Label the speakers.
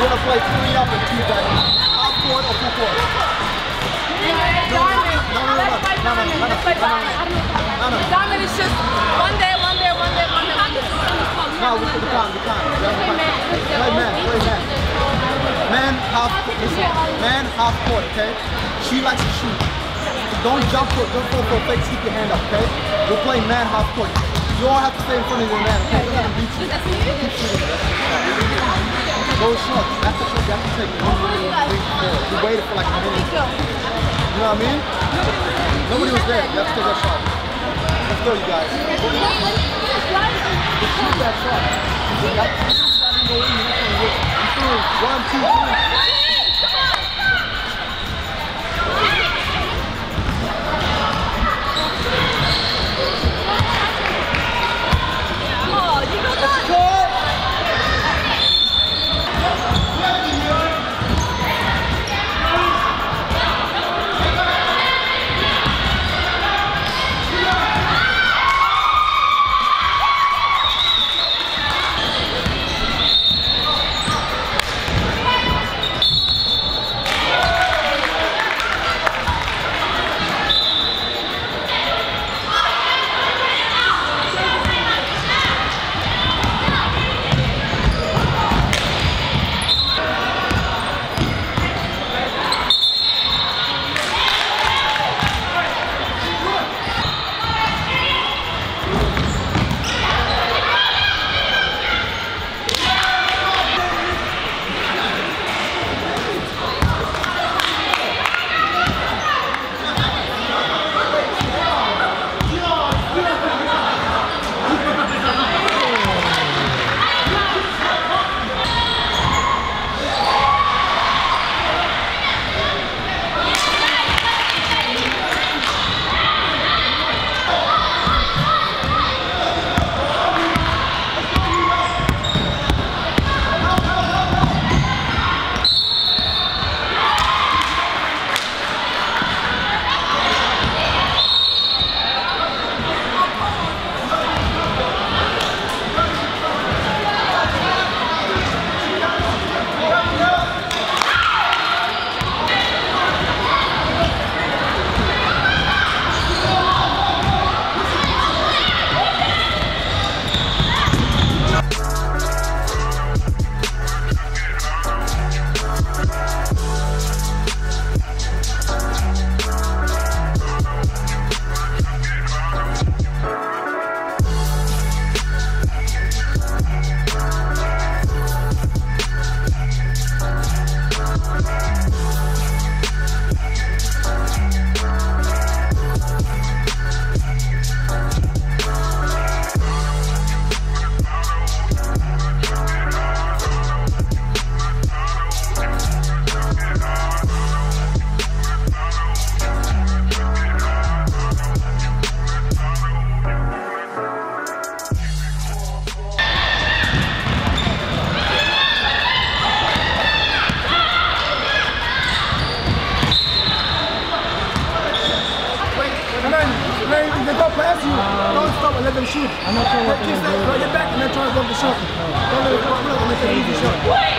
Speaker 1: want to play 3 up and 2 back? Half court or full court? No.
Speaker 2: Diamond is just one day.
Speaker 1: No, we can't. Play man. Man, half court, okay? She likes to shoot. Don't jump for fake, keep your hand up, okay? We're playing man, half court. You all have to stay in front of your man, okay? We're gonna beat you. Keep shooting. Go short. That's the shot you have to take. You waited for like a minute. You know what I mean? Nobody was there. You have to take that shot. Let's go, you guys. Shoot that shot. Go in. 1, 2, 3. Don't stop and let them shoot. I'm not sure what they're doing. Get back and then try to block the shot. Don't let it block and make an easy shot.